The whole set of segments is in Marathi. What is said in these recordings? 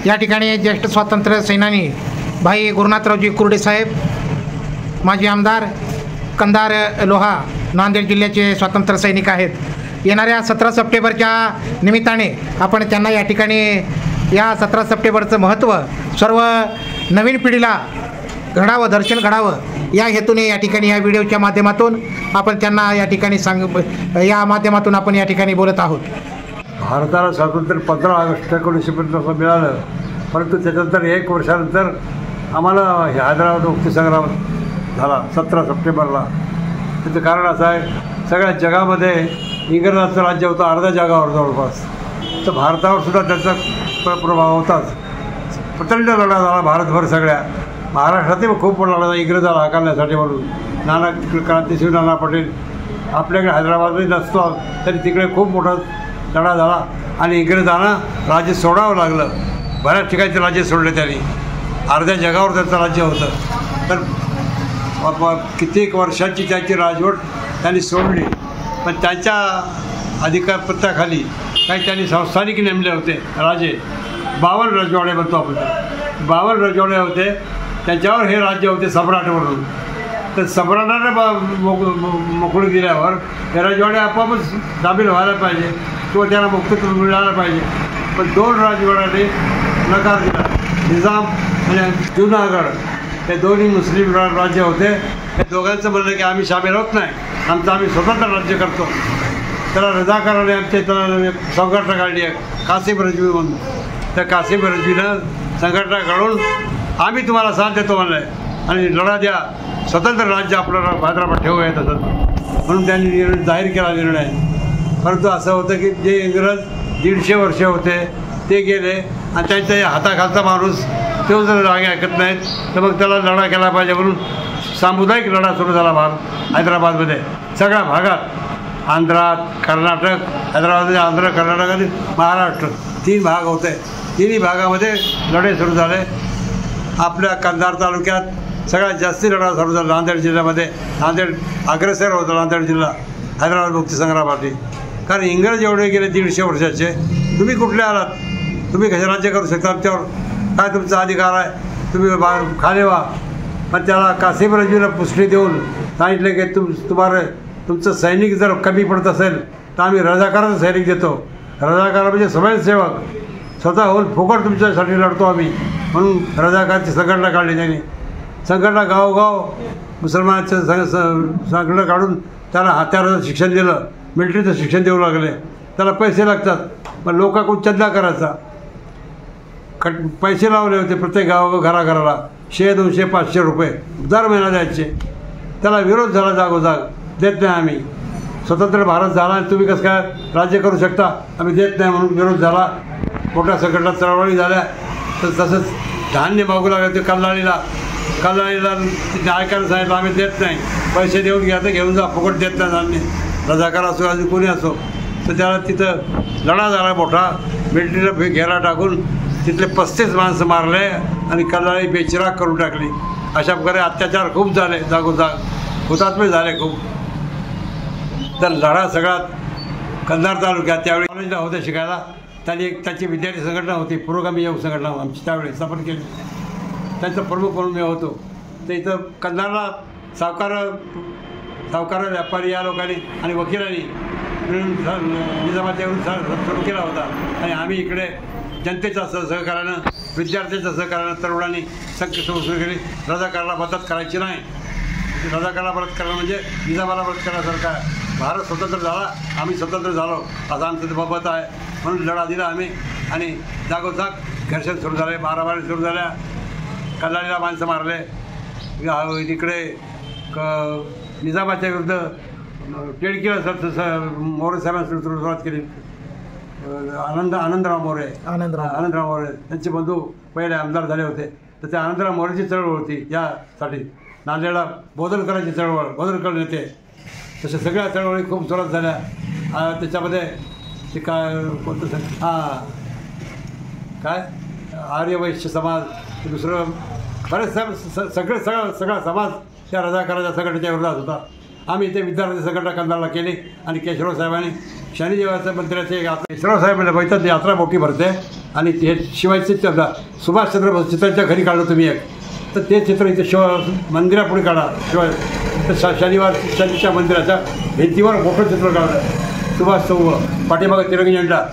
या ठिकाणी ज्येष्ठ स्वातंत्र्य सेनानी भाई गुरुनाथरावजी कुर्डे साहेब, माजी आमदार कंधार लोहा नांदेड जिल्ह्याचे स्वातंत्र्य सैनिक आहेत. येणाऱ्या 17 सप्टेंबरच्या निमित्ताने आपण त्यांना या ठिकाणी या 17 सप्टेंबरचं महत्त्व सर्व नवीन पिढीला घडावं, दर्शन घडावं या हेतूने या ठिकाणी या व्हिडिओच्या माध्यमातून आपण त्यांना या ठिकाणी या माध्यमातून आपण या ठिकाणी बोलत आहोत. भारताला स्वातंत्र्य 15 ऑगस्ट 1950 मिळालं, परंतु त्याच्यानंतर 1 वर्षानंतर आम्हाला हैदराबाद मुक्तीसंग्राम झाला 17 सप्टेंबरला. त्याचं कारण असं आहे, सगळ्या जगामध्ये इंग्रजांचं राज्य होतं अर्ध्या जगावर जवळपास, तर भारतावर सुद्धा त्याचा प्रभाव होताच. प्रचंड लढा झाला भारतभर. सगळ्या महाराष्ट्रातही खूप मोठा लढा इंग्रजाला हाकलण्यासाठी म्हणून क्रांतिसिंह नाना पटेल आपल्याकडे हैदराबादमध्ये नसतो तरी तिकडे खूप मोठा लढा झाला आणि इंग्रजांना राज्य सोडावं लागलं. बऱ्याच ठिकाणचे राज्य सोडले त्यांनी, अर्ध्या जगावर त्यांचं राज्य होतं. तर कित्येक वर्षांची त्याची राजवट त्यांनी सोडली, पण त्यांच्या अधिकारपत्याखाली काही त्यांनी संस्थानिक नेमले होते राजे. 52 रजवाडे म्हणतो आपण, 52 रजवाडे होते, त्यांच्यावर हे राज्य होते सम्राट म्हणून. तर सम्राटाने मोकळी दिल्यावर हे रजवाडे आपोआपच दाबील व्हायला पाहिजे किंवा त्यांना मुक्तत्व मिळायला पाहिजे. पण 2 राजवाड्याने नकार दिला. निजाम आणि जुनागड हे दोन्ही मुस्लिम राज्य होते. हे दोघांचं म्हणलं की आम्ही सामील होत नाही, आम्ही स्वतंत्र राज्य करतो. त्याला रजाकाराने त्याला संघटना काढली आहे कासिम रजवी म्हणून. त्या कासिम रजवीनं संघटना काढून आम्ही तुम्हाला साथ देतो म्हणलं आहे आणि लढा द्या, स्वतंत्र राज्य आपल्याला हैदराबाद ठेवूया तसं म्हणून त्यांनी निर्णय जाहीर केला निर्णय. परंतु असं होतं की जे इंग्रज 150 वर्ष होते ते गेले आणि त्यांच्या या हाताखालचा माणूस तो जर जागे ऐकत नाहीत तर मग त्याला लढा केला पाहिजे म्हणून सामुदायिक लढा सुरू झाला हैदराबादमध्ये. सगळ्या भागात आंध्रात, कर्नाटक, हैदराबादमध्ये आंध्र, कर्नाटक आणि महाराष्ट्र 3 भाग होते. तिन्ही भागामध्ये लढे सुरू झाले. आपल्या कंधार तालुक्यात सगळ्यात जास्ती लढा सुरू झाला नांदेड जिल्ह्यामध्ये. नांदेड अग्रेसर होता नांदेड जिल्हा हैदराबाद मुक्तीसंग्रामासाठी. कारण इंग्रज एवढे गेले 150 वर्षाचे, तुम्ही कुठले आलात, तुम्ही कसे राज्य करू शकता, आमच्यावर काय तुमचा अधिकार आहे, तुम्ही खाली व्हा. पण त्याला कासिम रजवीला पुष्टी देऊन सांगितले की तुमचं सैनिक जर कमी पडत असेल तर आम्ही रजाकाराचं सैनिक देतो. रजाकार म्हणजे स्वयंसेवक, स्वतः होऊन फुकट तुमच्यासाठी लढतो आम्ही म्हणून रजाकारची संघटना काढली त्यांनी. संघटना गावोगाव मुसलमानाचं संघटना काढून त्याला हत्याराचं शिक्षण दिलं, मिलिटरीचं शिक्षण देऊ लागले. त्याला पैसे लागतात, पण लोकांकडून चंदा करायचा, पैसे लावले होते प्रत्येक घराघराला 100, 200, 500 रुपये दर महिना द्यायचे. त्याला विरोध झाला जागोजाग, देत नाही आम्ही, स्वतंत्र भारत झाला आणि तुम्ही कसं काय राज्य करू शकता, आम्ही देत नाही म्हणून विरोध झाला. मोठ्या संघटना चळवळी झाल्या. तर तसंच धान्य मागू लागले ते कल्लाळीला ऐकायला सांगितलं आम्ही देत नाही, पैसे देऊन घ्या तर घेऊन जा, फुकट देत नाही धान्य. रजाकार असो अजून कोणी असो. तर त्याला तिथं लढा झाला मोठा. मिलिटरीला घेरा टाकून तिथले 35 माणसं मारले आणि कल्लाळी बेचिराग करून टाकली. अशा प्रकारे अत्याचार खूप झाले, जागोजाग हुतात्मे झाले खूप. तर लढा सगळ्यात कंधार तालुक्यात त्यावेळी कॉलेजला होते शिकायला. त्यांनी त्याची विद्यार्थी संघटना होती, पुरोगामी योग संघटना आमची त्यावेळी स्थापन केली. त्यांचा प्रमुख म्हणून मी होतो. तर इथं कंधारला सावकार व्यापारी या लोकांनी आणि वकिलांनी मिळून निजामाच्या विरुद्ध सुरू केला होता. आणि आम्ही इकडे जनतेच्या सहकार्यानं, विद्यार्थ्यांच्या सहकार्यानं तरुणांनी संख्या सुरू केली. रजाकाराला मदत करायची नाही. रजाकाराला मदत करणं म्हणजे निजामाला मदत करण्यासारखं आहे. भारत स्वतंत्र झाला, आम्ही स्वतंत्र झालो असं आमचं बाबत आहे. म्हणून लढा दिला आम्ही आणि जागोजाग घर्षण सुरू झाले, मारामारी सुरू झाल्या. कल्लाळीला माणसं मारले. इकडे निजामाच्या विरुद्ध टिळकीला मोरे साहेबांनी सुरुवात केली. आनंदराव मोरे त्यांचे बंधू पहिले आमदार झाले होते. तर त्या आनंदराव मोरेची चळवळ होती यासाठी. नांदेडला बोधनकरांची चळवळ, बोधनकर नेते. तशा सगळ्या चळवळी खूप जोरात झाल्या. त्याच्यामध्ये ते काय कोणतं काय आर्यवैश्य समाज, दुसरं बरेच सगळा समाज त्या रजाकाराच्या संघटनेच्या विरोधात होता. आम्ही ते विद्यार्थी संघटना कंधारला केली आणि केशवराव साहेबांनी शनी देवाचं मंदिराचे केशवराव साहेब बघितलं यात्रा मोठी भरते आणि हे शिवायचे सुभाषचंद्र बोस चित्राच्या घरी काढलं तुम्ही एक, तर ते चित्र इथे मंदिरापुढे काढा. शिवाय तर शनीच्या मंदिराच्या भिंतीवर मोठं चित्र काढलं सुभाष चौक पाठीमागं तिरंगी झेंडा.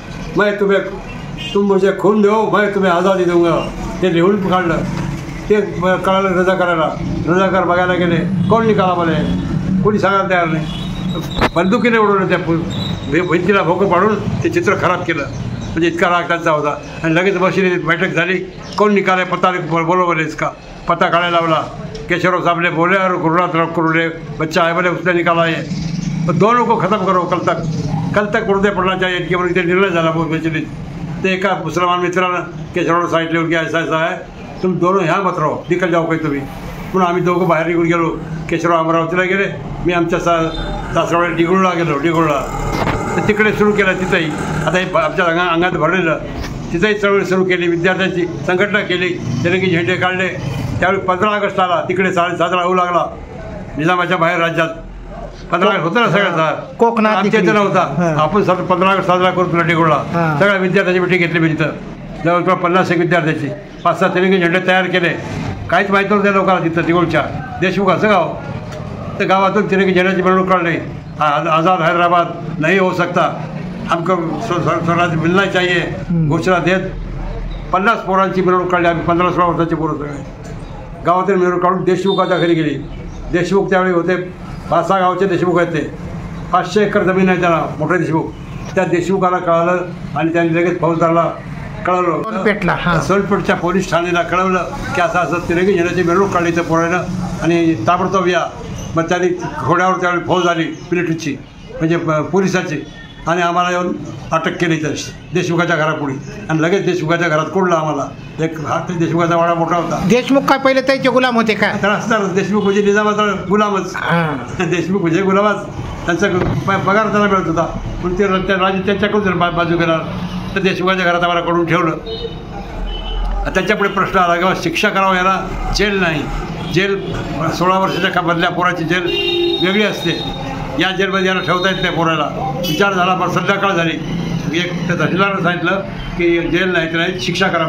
तुम मुझे खून देऊ मैं तुम्हें आझादी दूंगा ते लिहून काढलं. ते कळालं रजाकार बघायला गेले, कोण निघाला मला कोणी सांगायला तयार नाही. बंदुकीने उडवलं त्या भिंतीला भोकं पाडून ते चित्र खराब केलं. म्हणजे इतका राग त्यांचा होता. आणि लगेच बसली बैठक झाली, कोण निकाले पता बोलवले इसका पता काढायला लावला. केशवराव साहब ने बोले और गुरुनाथ कुरुले बच्चा है बोले उसने निकाला है, तो दोनों को ख़त्म करो कल तक उर्दे पडना चाहिए इनके म्हणून ते निर्णय झाला बेचलीत. ते एका मुसलमान मित्रानं केशवराव सांगितले की ऐसा है तुम दोनों यहाँ मत रहो निकल जाओ काही तुम्ही. म्हणून आम्ही दोघं बाहेर निघून गेलो. केशवराव अमरावतीला गेले, मी आमच्या सासरवाड्यात डिगुळला गेलो. तर तिकडे सुरू केलं तिथंही. आता हे आमच्या अंगात भरलेलं तिथंही चळवळ सुरू केली, विद्यार्थ्यांची संघटना केली, तिरंगी झेंडे काढले. त्यावेळी 15 ऑगस्ट आला, तिकडे साजरा होऊ लागला निजामाच्या बाहेर राज्यात. 15 ऑगस्ट होतं ना सगळ्याचा, कोकणात आमच्या इथं नव्हता. आपण 15 ऑगस्ट साजरा करू तुला डिगुळला. सगळ्या विद्यार्थ्यांची मिटिंग घेतली मी तिथं, जवळजवळ 50 विद्यार्थ्याची. 5-6 तिरंगी झेंडे तयार केले. काहीच माहीत नव्हतं त्या लोकांना तिथं दिगोळच्या. देशमुख असं गाव, तर गावातून तिरंगी झेंड्याची मिरवणूक काढली. आज़ाद हैदराबाद नहीं हो सकता, हमको स्वराज मिलना चाहिए घोषणा देत 50 पोरांची मिरवणूक काढली. आम्ही 15-16 वर्षाचे पोरं सगळे गावातील मिरवणूक काढून देशमुखाच्या घरी गेली. देशमुख त्यावेळी होते 5-6 गावचे देशमुख आहेत. ते 500 एकर जमीन आहे त्याला, मोठे देशमुख. त्या देशमुखाला कळालं आणि त्यांनी लगेच फौजदारला कळवलं. सोनपेठच्या पोलीस ठाण्याला कळवलं की असं तिरंगी झेंड्याची मिरवणूक काढली तर पोरानं आणि ताबडतोब या. मग त्यांनी घोड्यावर त्यावेळी फौज आली मिलिटरीची, म्हणजे पोलिसाची, आणि आम्हाला येऊन अटक केली तर देशमुखाच्या घरापुढे. आणि लगेच देशमुखाच्या घरात कोंडलं आम्हाला. एक देशमुखाचा वाडा मोठा होता. देशमुख काय पहिले त्याचे गुलाम होते का? तर असणार देशमुख म्हणजे निजामाचा गुलामच. देशमुख म्हणजे गुलामच. त्यांचा पगार त्यांना मिळत होता. पण ते राजे त्यांच्याकडून बाजू केला. तर देशमुखाच्या घरात आम्हाला कडून ठेवलं. त्याच्यापुढे प्रश्न आला किंवा शिक्षा करावं, याला जेल नाही. जेल 16 वर्षाच्या मधल्या पोराची जेल वेगळी असते. या जेलमध्ये याला ठेवता येत नाही पोराला. विचार झाला, पण संध्याकाळ झाली. एक त्या तहसीलदारानं सांगितलं की जेल नाही तर नाही, शिक्षा करा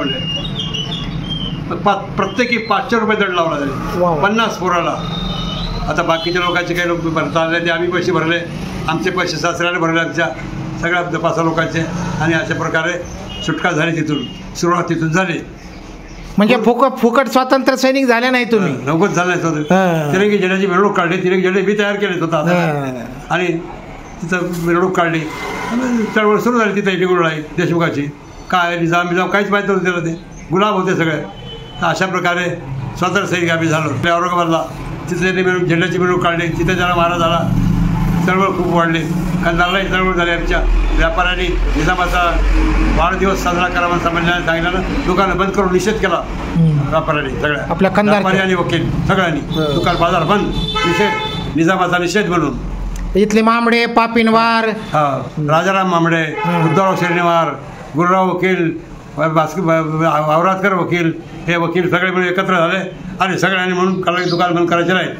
म्हणले. प्रत्येकी 500 रुपये दंड लावला जाईल 50 पोराला. आता बाकीच्या लोकांचे काही लोक भरता आले ते आम्ही पैसे भरले, आमचे पैसे सासऱ्याने भरले आमच्या सगळ्या 5 लोकांचे. आणि अशा प्रकारे सुटका झाली. तिथून सुरुवात तिथून झाली. म्हणजे फुकट स्वातंत्र्य सैनिक झाले नाही तुम्ही? नव्वद झालं नाही. तिरंगी झेंड्याची मिरवणूक काढली. तिरंगी झेंडे मी तयार केले होता आणि तिथं मिरवणूक काढली. चळवळ सुरू झाली तिथं डिगुळला देशमुखाची. काय निजाम काहीच माहीत नव्हतं त्याला, ते गुलाम होते सगळे. अशा प्रकारे स्वातंत्र्य सैनिक आम्ही झालो. औरंगाबादला तिथले ते झेंड्याची मिरवणूक काढली. तिथे त्याला मारा झाला. चळवळ खूप वाढली. कंधारलाही चळवळ झाली. आमच्या व्यापाऱ्यांनी निजामाचा वाढदिवस साजरा करावा संमेलनाने सांगितलं. दुकानं बंद करून निषेध केला व्यापाऱ्यांनी. सगळ्या आपल्या व्यापारी आणि वकील सगळ्यांनी दुकान बाजार बंद. निषेध, निजामाचा निषेध म्हणून. इथले मामडे, पापिनवार, राजाराम मामडे, उद्धवराव श्रीनिवार, गुरुराव वकील, औरादकर वकील, हे वकील सगळे मिळून एकत्र झाले आणि सगळ्यांनी म्हणून काल दुकान बंद करायचे नाही.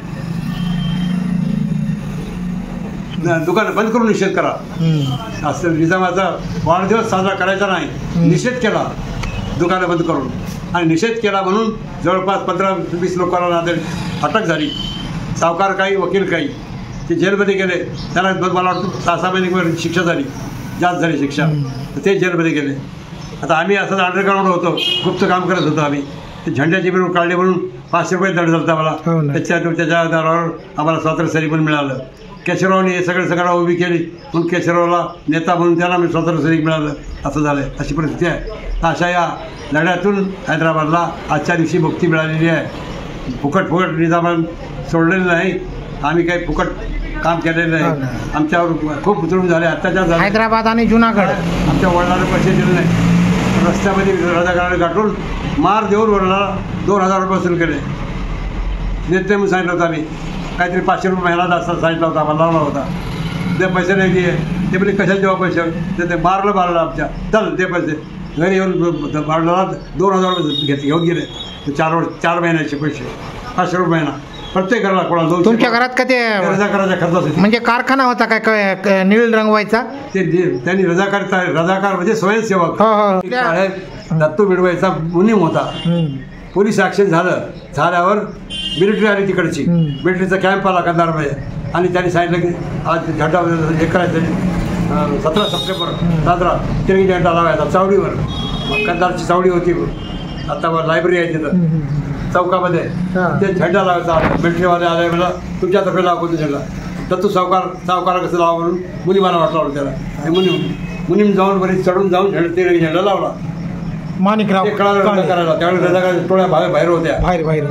दुकानं बंद करून निषेध करा. असं निजामाचा वाढदिवस साजरा करायचा नाही, निषेध केला दुकानं बंद करून. आणि निषेध केला म्हणून जवळपास 15-20 लोकांना अटक झाली. सावकार काही, वकील काही, ते जेलमध्ये गेले. त्याला मला वाटतं 6-6 महिने शिक्षा झाली, जास्त झाली शिक्षा. ते जेलमध्ये गेले. आता आम्ही असंच अंडरग्राऊंड होतो, गुप्त काम करत होतो आम्ही. ते झेंड्याची मिरवणूक काढली म्हणून 500 रुपये दंड झाला मला. त्याच्या आधारावर आम्हाला स्वातंत्र्य सैनिक पण मिळालं. केशवरावनी हे सगळं उभी केली म्हणून केशवरावला नेता म्हणून त्याला मी स्वातंत्र्य सैनिक मिळालं. असं झालं. अशी परिस्थिती आहे. अशा या लढ्यातून हैदराबादला आजच्या दिवशी मुक्ती मिळालेली आहे. फुकट निजामान सोडलेलं नाही. आम्ही काही फुकट काम केलेलं नाही. आमच्यावर खूप जुलूम झाले, अत्याचार झाले. हैदराबाद आणि जुनागड आमच्या वडिलांना पैसे दिले नाही. रस्त्यामध्ये राजाकाराने गाठून मार देऊन वडिलांना 2000 रुपये वसूल केले. नेते म्हणून सांगितलं होतं आम्ही. काहीतरी 500 रुपये महिना असं सांगितलं होता, आम्हाला लावला होता. ते पैसे नाही दिले. ते म्हणजे कशात जेव्हा पैसे ते मारलं आमच्या. चल ते पैसे घरी येऊन मारला 2000 रुपये घेऊन गेले. 4 महिन्याचे पैसे 500 रुपये महिना. प्रत्येक घराला कोणाला 200 तुमच्या घरात का ते रजाकाराच्या खर्चासाठी म्हणजे कारखाना होता काय निळ रंगवायचा? त्यांनी रजाकार म्हणजे स्वयंसेवक हो हो दत्तू मिळवायचा मुनीम होता. पोलीस ॲक्शन झाल्यावर मिलिटरी आली तिकडची. मिलिटरीचा कॅम्प आला कंधारमध्ये आणि त्यांनी सांगितलं की आज झेंडा हे करायचं 17 सप्टेंबर साजरा तिरंगी झेंडा लावायचा चावडीवर. कंधारची चावडी होती आता लायब्ररी आहे तिथं चौकामध्ये. ते झेंडा लावायचा. मिलिटरीवाले आले मला तुमच्यातर्फे लावा कोणता झेंडा. दत्तू सावकार कसं लावा म्हणून मुनिमाला वाटला त्याला. मुनीम जाऊन बरीच चढून जाऊन तिरंगी झेंडा लावला. माणिकराव करायला त्यावेळेस रजाकार टोळ्या बाहेर होत्या. बाहेर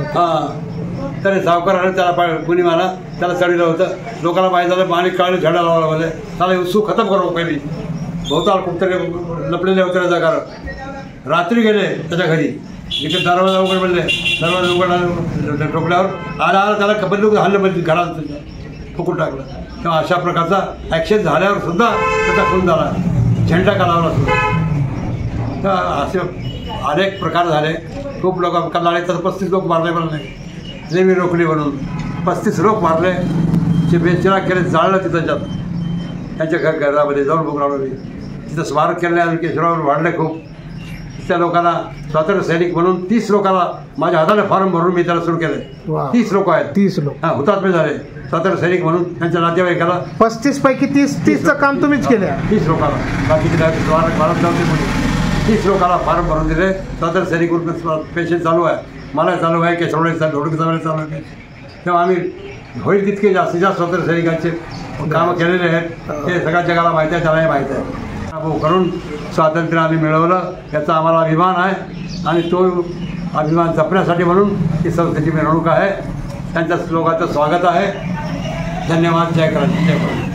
हां तर सावकाराने त्याला मुनिमाला त्याला चढलं होतं. लोकांना माहीत झालं माणिक काळे झेंडा लावला बोले त्याला उत्सुक खतम करू पहिली. बहुताल कुठतरी लपलेले होते रजाकार. रात्री गेले त्याच्या घरी. इकडे दरवाजा उघड म्हणले. दरवाजा उघड ठोकल्यावर आला त्याला कबड्डी हल्लं म्हणजे घरात फुकून टाकलं. तेव्हा अशा प्रकारचा ॲक्शन झाल्यावर सुद्धा त्याचा खून झाला. झेंडा का लावला सुद्धा. तर असे अनेक प्रकार झाले. खूप लोक कल्लाळे तर 35 लोक मारले म्हणून नाही. नेहमी रोखली म्हणून 35 लोक मारले. जे बेचिराग केले जाळलं तिथं त्यांच्या घरामध्ये जाऊन बघून आलो मी. तिथं स्मारक केले आणि केशवरावर वाढले खूप. त्या लोकांना स्वातंत्र्य सैनिक म्हणून 30 लोकांना माझ्या हाताने फॉर्म भरून मी त्याला सुरू केले. 30 लोक आहेत. 30 लोक हुतात्मे झाले स्वातंत्र्य सैनिक म्हणून. त्यांच्या नातेवाईकाला 35 पैकी 30चं काम तुम्हीच केलं. 30 लोकांना बाकीचे स्मारक भारत नव्हते म्हणून 30 लोकांना फॉर्म भरून दिले. स्वातंत्र्य सैनिक पेन्शन चालू आहे. मला चालू आहे. केशवराव धोडके चालू आहे. तेव्हा आम्ही होईल तितके जास्तीत जास्त स्वातंत्र्य सैनिकांचे कामं केलेले आहेत. ते सगळ्या जगाला माहिती आहे. त्यालाही माहीत आहे. करून स्वातंत्र्य आम्ही मिळवलं याचा आम्हाला अभिमान आहे. आणि तो अभिमान जपण्यासाठी म्हणून ही संस्थेची मिरवणूक आहे. त्यांच्या लोकांचं स्वागत आहे. धन्यवाद. जय क्रांती. जय भारत.